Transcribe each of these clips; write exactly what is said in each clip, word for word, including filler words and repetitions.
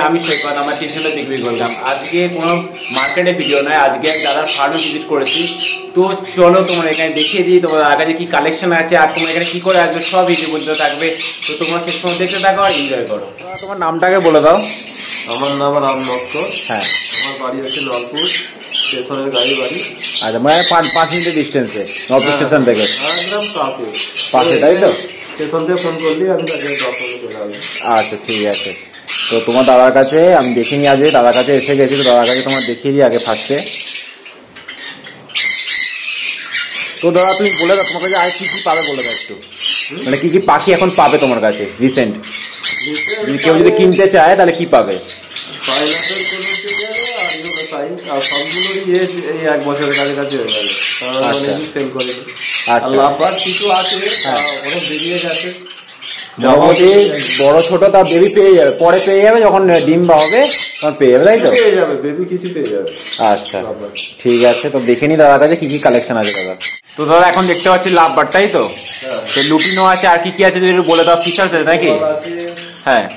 আমি সৈকত, আমার টিউশনে বিক্রি করলাম। আজকে কোনো মার্কেটে ভিডিও নয়, আজকে আমি দাদার ফার্মে ভিজিট করেছি। তো চলো তোমার এখানে দেখিয়ে দিই তোমার দাদার কাছে কি কালেকশন আছে আর তোমার এখানে কি করে আসবে, সব ভিডিও বলতে থাকবে। তো তোমার শেষ সময় দেখতে থাকো আর এনজয় করো। তোমার নামটাকে বলে দাও। আমার নাম রাম নস্কর। হ্যাঁ, আমার বাড়ি হচ্ছে লালপুর স্টেশনের গাড়ি বাড়ি। আচ্ছা, মানে পাঁচ পাঁচ মিনিটের ডিস্টেন্সে নর্থ স্টেশন থেকে একদম পাশে পাশে, তাই তো? স্টেশন থেকে ফোন করলি আমি তাকে দর্শনে চলে আসবো। আচ্ছা, ঠিক আছে। তো তোমার দাদার কাছে আমি দেখিনি, আজকে দাদার কাছে এসে গেছি, তো দাদার কাছে তোমার দেখিয়ে দিই আগে ফার্স্টে। তো দাদা তুমি বলে দাও তোমার কাছে আর কি কি পাবে বলে দাও একটু, মানে কি কি পাখি এখন পাবে তোমার কাছে রিসেন্ট, যদি কেউ যদি কিনতে চায় তাহলে কি পাবে? আর সবগুলোরই এজ এই এক বছরের কাছাকাছি হয়ে গেল, সেল করে। আচ্ছা, লাভবার কিছু আছে, অনেক বেরিয়ে গেছে। মোটামুটি বড় ছোট তার বেবি পেয়ে যাবে, পরে পেয়ে যাবে যখন ডিম বা হবে তখন পেয়ে যাবে, তাই তো? পেয়ে যাবে, বেবি কিছু পেয়ে যাবে। আচ্ছা, ঠিক আছে। তো দেখে নি দাদার কাছে কি কি কালেকশন আছে দাদা। তো দাদা এখন দেখতে পাচ্ছি লাভবার, তাই তো? তো লুটিনো আছে, আর কি কি আছে যদি একটু বলে দাও, ফিচার্স আছে নাকি? হ্যাঁ,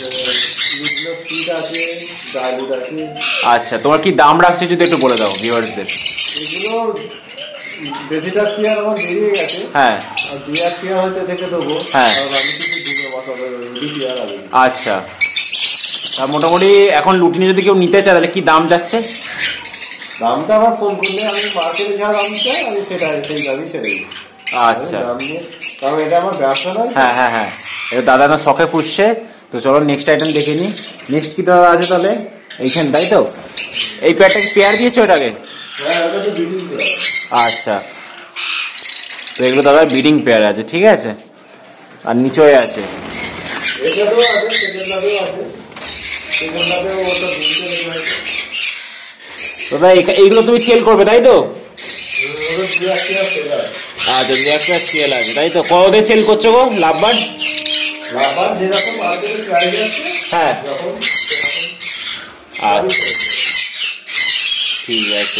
আচ্ছা, তোমার কি দাম রাখছে যদি একটু বলে দাও ভিউয়ার্সদের। এগুলো বেশিটা পেয়ার আমার বেরিয়ে গেছে। হ্যাঁ, আর দুই এক পেয়ার হয়তো দেখে দেবো। হ্যাঁ, আমি কিছু দুটো বসাবো পেয়ার আছে। আচ্ছা, আর মোটামুটি এখন লুটিনি যদি কেউ নিতে চায় তাহলে কি দাম যাচ্ছে? দামটা আমার ফোন করলে আমি মার্কেটে যা দাম চাই আমি সেটা সেই দামই ছেড়ে দিই। আচ্ছা, কারণ এটা আমার ব্যবসা নয়। হ্যাঁ হ্যাঁ হ্যাঁ, এটা দাদা না শখে পুষছে। তো চলো নেক্সট আইটেম দেখে নিই। নেক্সট কি দাদা আছে তাহলে এইখানে, তাই তো? এই পেয়ারটা কি পেয়ার দিয়েছো এটাকে? হ্যাঁ, ওটা তো ব্রিডিং পেয়ার। আচ্ছা, তো এগুলো দাদা ব্রিডিং পেয়ার আছে, ঠিক আছে। আর নিচয় আছে এটাতেও আছে, সেকেন্ডাতেও আছে। সেকেন্ডাতেও ওটা দুইটা রেখে আছে। দাদা এইগুলো তুমি সেল করবে, তাই তো? ওটা দুই এক পেয়ার সেল আছে। আচ্ছা, দুই এক পেয়ার সেল আছে, তাই তো? কততে সেল করছো গো লাভবার্ড? লাভবার্ড যেরকম মার্কেটে প্রাইস আছে, হ্যাঁ, যখন আচ্ছা, ঠিক আছে।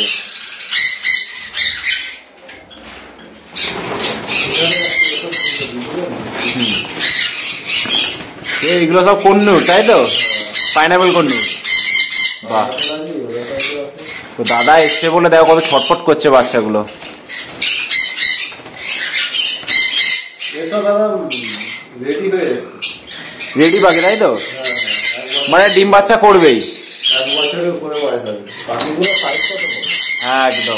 এইগুলো সব কন্নুর, তাই তো? পাইনাপেল কন্নুর। বাহ, তো দাদা এসছে বলে দেখো কত ছটফট করছে বাচ্চাগুলো। রেডি হয়ে এসেছে, রেডি পাখি, তাই তো? মানে ডিম বাচ্চা করবেই। এক বছরের উপরে বয়স আছে পাখিগুলো। সাইজ কত? হ্যাঁ, একদম।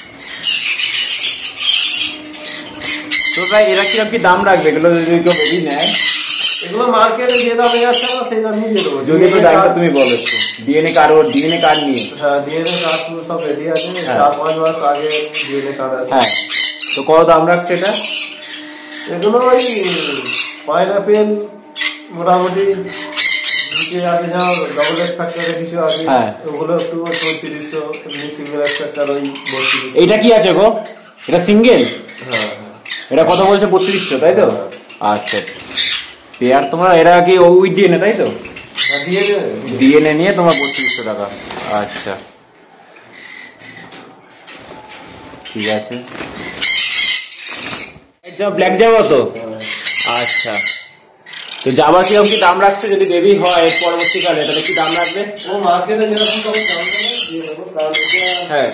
তো ভাই এরা কিরকম কি দাম রাখবে এগুলো যদি কেউ বেশি নেয়? এগুলো মার্কেটে যে দামে যাচ্ছে না সেই দামই দিয়ে দেবো। যদি একটু দামটা তুমি বলো একটু। ডিএনএ কার্ড, ওর ডিএনএ কার্ড নিয়ে। হ্যাঁ, ডিএনএ কার্ড সব রেডি আছে। চার পাঁচ মাস আগে ডিএনএ কার্ড আছে। হ্যাঁ, তো কত দাম রাখছে এটা? এগুলো ওই পাইনাপেল মোটামুটি নিচে আছে, যেমন ডবল এক্স ফ্যাক্টরে কিছু আছে, ওগুলো একটু চৌত্রিশশো, এমনি সিঙ্গেল এক্স ফ্যাক্টর ওই বত্রিশ। এইটা কি আছে গো? এটা সিঙ্গেল? হ্যাঁ, এটা কত বলছে? বত্রিশশো, তাই তো? আচ্ছা, পেয়ার তোমার এরা কি ওই ডিএনএ, তাই তো? ডিএনএ নিয়ে তোমার বত্রিশশো টাকা। আচ্ছা, ঠিক আছে। ব্ল্যাক যাবো তো? আচ্ছা, তো যাবার কিরকম কি দাম রাখছে যদি বেবি হয় পরবর্তীকালে, তাহলে কি দাম রাখবে? ও মার্কেটে যেরকম তখন দাম দেবে, কারণ হ্যাঁ,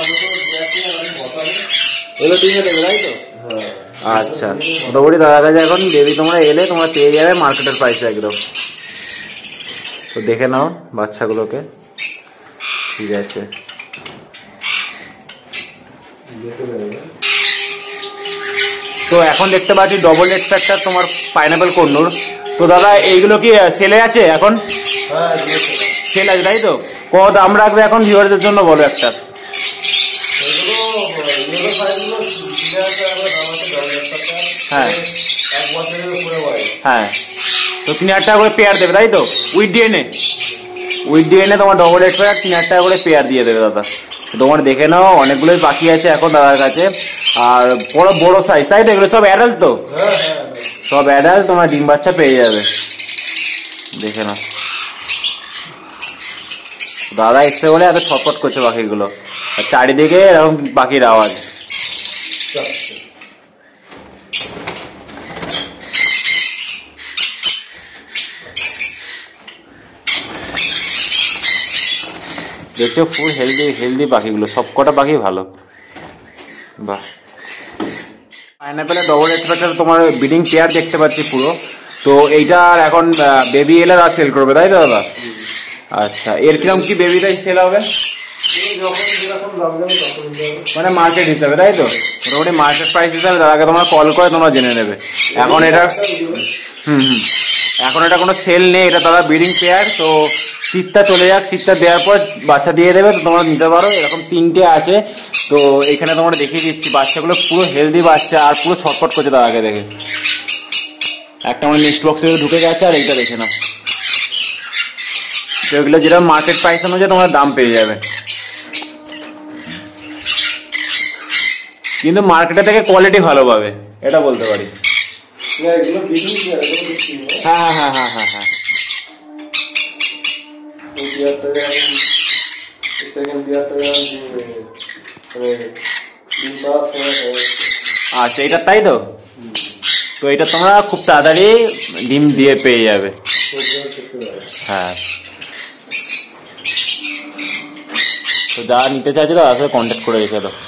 এগুলো ডিএনএ দেবে, তাই তো? আচ্ছা, মোটামুটি দাদার কাছে এখন বেবি তোমরা এলে তোমরা পেয়ে যাবে মার্কেটের প্রাইস একদম। তো দেখে নাও বাচ্চাগুলোকে, ঠিক আছে। তো এখন দেখতে পাচ্ছি ডবল এক্স ফ্যাক্টর তোমার পাইনাপেল কন্নুর। তো দাদা এইগুলো কি সেলে আছে এখন? সেল আছে, তাই তো? কত দাম রাখবে এখন ভিউয়ারদের জন্য বলো একটা। হ্যাঁ হ্যাঁ, তো তিন হাজার টাকা করে পেয়ার দেবে, তাই তো? উইথ ডিএনএ, উইথ ডিএনএ তোমার ডবল এক্স ফ্যাক্টর তিন হাজার টাকা করে পেয়ার দিয়ে দেবে দাদা। তোমার দেখে নাও অনেকগুলোই বাকি আছে এখন দাদার কাছে। আর বড় বড় সাইজ, তাই তো? এগুলো সব অ্যাডাল্ট তো? সব অ্যাডাল্ট, তোমার ডিম বাচ্চা পেয়ে যাবে, দেখে নাও। দাদা এসছে বলে এত ছটফট করছে পাখিগুলো, আর চারিদিকে এরকম পাখির আওয়াজ। দেখছো ফুল হেলদি হেলদি পাখিগুলো, সবকটা পাখি ভালো। বাহ, পাইনাপেলের ডবল এক্সপেক্টার তোমার ব্রিডিং পেয়ার দেখতে পাচ্ছি পুরো। তো এইটার এখন বেবি এলে আর সেল করবে তাই তো দাদা? আচ্ছা, এর কিরকম কি বেবিটাই সেল হবে? মানে মার্কেট হিসাবে তাই তো? মোটামুটি মার্কেট প্রাইস হিসাবে দাদাকে তোমরা কল করে তোমরা জেনে নেবে। এখন এটা হুম হুম এখন এটা কোনো সেল নেই, এটা দাদা ব্রিডিং পেয়ার। তো শীতটা চলে যাক, শীতটা দেওয়ার পর বাচ্চা দিয়ে দেবে, তো তোমরা নিতে পারো। এরকম তিনটে আছে, তো এখানে তোমরা দেখিয়ে দিচ্ছি। বাচ্চাগুলো পুরো হেলদি বাচ্চা আর পুরো ছটফট করছে দাদাকে দেখে। একটা মানে নেক্সট বক্সে ঢুকে গেছে, আর এইটা দেখে নাও। তো এগুলো যেটা মার্কেট প্রাইস অনুযায়ী তোমার দাম পেয়ে যাবে, কিন্তু মার্কেটে থেকে কোয়ালিটি ভালো পাবে, এটা বলতে পারি। হ্যাঁ হ্যাঁ হ্যাঁ হ্যাঁ হ্যাঁ আচ্ছা, এটা তাই তো? তো এটা তোমরা খুব তাড়াতাড়ি ডিম দিয়ে পেয়ে যাবে। হ্যাঁ, তো যা নিতে চাইছো তো আসলে কন্ট্যাক্ট করে রেখে দাও।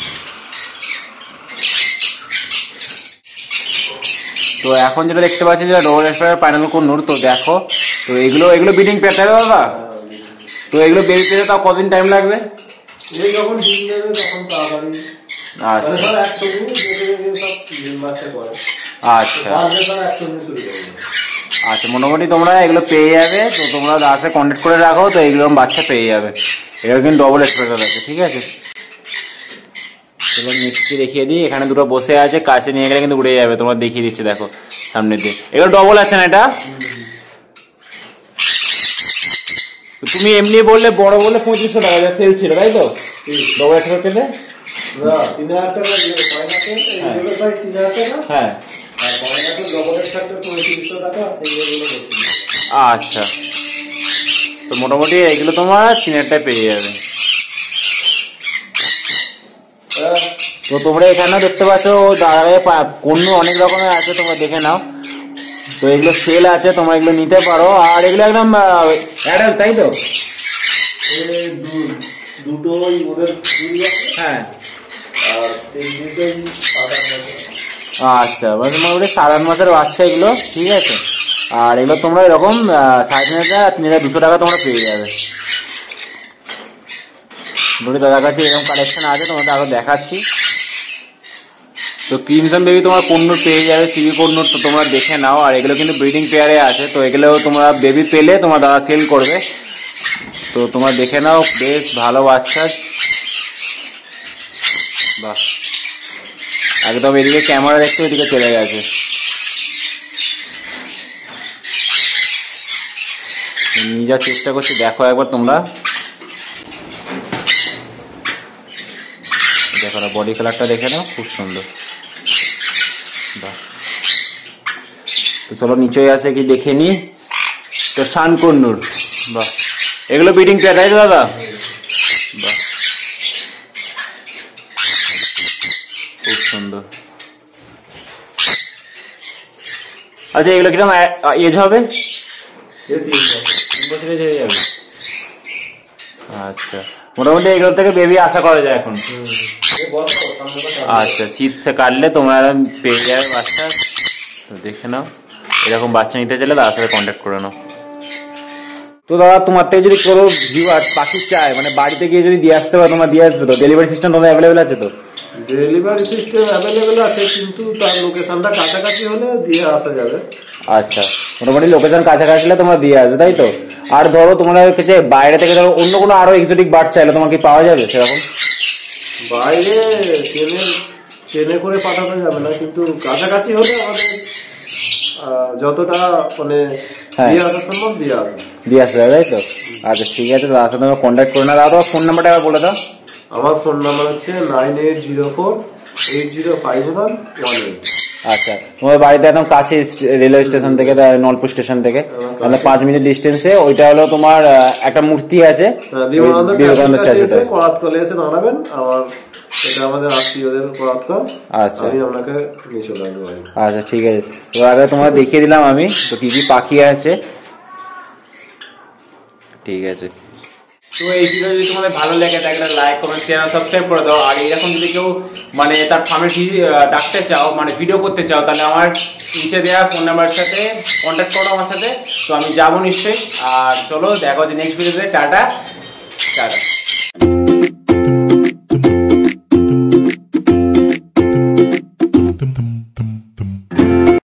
তো এখন যেটা দেখতে পাচ্ছি যে ডবল এক্সপায়ার পাইনাপেল কোন্নুর, তো দেখো। তো এগুলো এগুলো ব্রিডিং পেয়ার তাই দাদা? তো এগুলো বেবি পেতে তাও কতদিন টাইম লাগবে? আচ্ছা আচ্ছা, মোটামুটি তোমরা এগুলো পেয়ে যাবে। তো তোমরা আসে কন্ট্যাক্ট করে রাখো, তো এগুলো বাচ্চা পেয়ে যাবে। এগুলো কিন্তু ডবল এক্সপায়ার আছে, ঠিক আছে? চলো মিক্সি দেখিয়ে দিই, এখানে দুটো বসে আছে, কাছে নিয়ে গেলে কিন্তু উড়ে যাবে। তোমরা দেখিয়ে দিচ্ছি, দেখো সামনে দিয়ে। এগুলো ডবল আছে না এটা? তুমি এমনি বললে বড় বললে পঁচিশশো টাকা সেল ছিল তাই তো? ডবল এক্সপায়ার পেলে হ্যাঁ। আচ্ছা, তো মোটামুটি এগুলো তোমার সিনেরটাই পেয়ে যাবে। তো তোমরা এখানে দেখতে পাচ্ছ দাঁড়ায় কোন্নু অনেক রকমের আছে, তোমরা দেখে নাও। তো এগুলো সেল আছে, তোমরা এগুলো নিতে পারো। আর এগুলো একদম অ্যাডাল্ট তাই তো? হ্যাঁ, আচ্ছা, মানে মোটামুটি সাত আট মাসের বাচ্চা এগুলো, ঠিক আছে? আর এগুলো তোমরা এরকম সাড়ে তিন হাজার তিন হাজার দুশো টাকা তোমরা পেয়ে যাবে। মোটামুটি দাদার কাছে এরকম কালেকশন আছে, তোমাদের আরো দেখাচ্ছি। তো ক্রিমসন বেবি তোমার কোন্নুর পেয়ে যাবে, সিবি কোন্নুর, তো তোমরা দেখে নাও। আর এগুলো কিন্তু ব্রিডিং পেয়ারে আছে, তো এগুলো তোমরা বেবি পেলে তোমার দাদা সেল করবে। তো তোমরা দেখে নাও, বেশ ভালো বাচ্চা। বাহ, একদম এদিকে ক্যামেরা দেখতে ওইদিকে চলে গেছে। নিয়ে যাওয়ার চেষ্টা করছি, দেখো একবার তোমরা। দেখো না, বডি কালারটা দেখে নাও, খুব সুন্দর। বাহ, তো চলো নিচে আছে কি দেখে নি। তো শান কোন্নুর, বাহ, এগুলো ব্রিডিং পেয়ার তাই তো দাদা? বাহ, খুব সুন্দর। আচ্ছা, এগুলো কিরকম এজ হবে? তিন বছর এজ হয়ে যাবে। আচ্ছা, মোটামুটি এগুলো থেকে বেবি আশা করা যায় এখন। আচ্ছা, শীত কাটলে তোমরা পেয়ে যাবে বাচ্চা। তো দেখে নাও, এরকম বাচ্চা নিতে চাইলে তার সাথে কন্ট্যাক্ট করে নাও। তো দাদা তোমার থেকে যদি কোনো ভিউয়ার পাখি চায়, মানে বাড়িতে গিয়ে যদি দিয়ে আসতে পারো, তোমার দিয়ে আসবে তো? ডেলিভারি সিস্টেম তোমাদের অ্যাভেলেবেল আছে তো? ডেলিভারি সিস্টেম অ্যাভেলেবেল আছে, কিন্তু তার লোকেশনটা কাছাকাছি হলে দিয়ে আসা যাবে। আচ্ছা, মোটামুটি লোকেশন কাছাকাছি হলে তোমরা দিয়ে আসবে তাই তো? আর ধরো তোমরা কাছে বাইরে থেকে ধরো অন্য কোনো আরো এক্সোটিক বার্ড চাইলে তোমার কি পাওয়া যাবে সেরকম? বাইরে ট্রেনে ট্রেনে করে পাঠানো যাবে না, কিন্তু কাছাকাছি হলে আমাদের যতটা মানে দিয়ে আসা সম্ভব দিয়ে আসবে দিয়ে আসা যাবে তাই তো? আচ্ছা, ঠিক আছে, তার সাথে তোমরা কন্ট্যাক্ট করে না। দাদা ফোন নাম্বারটা আবার বলে দাও। আমার ফোন নাম্বার হচ্ছে nine eight zero four eight zero five one one eight. আচ্ছা, তোমার বাড়িতে একদম কাছে রেলওয়ে স্টেশন থেকে, নলপুর স্টেশন থেকে আমাদের পাঁচ মিনিট ডিস্টেন্সে। ওইটা হলো তোমার একটা মূর্তি আছে, বিবেকানন্দ স্ট্যাচুটা। করাতকলে এসে দাঁড়াবেন, আমার এটা আমাদের আত্মীয়দের করাতকল। আচ্ছা, আমি আপনাকে নিয়ে চলে আসবো। আচ্ছা, ঠিক আছে। তো আগে তোমার দেখিয়ে দিলাম আমি তো কি কি পাখি আছে, ঠিক আছে। তো এই ভিডিও যদি তোমাদের ভালো লাগে তাহলে লাইক কমেন্ট শেয়ার সাবস্ক্রাইব করে দাও। আর এরকম যদি কেউ মানে তার ফার্মের ডাকতে চাও মানে ভিডিও করতে চাও তাহলে আমার নিচে দেওয়া ফোন নাম্বারের সাথে কন্ট্যাক্ট করো আমার সাথে, তো আমি যাবো নিশ্চয়ই। আর চলো দেখা হচ্ছে নেক্সট ভিডিওতে। টাটা টাটা।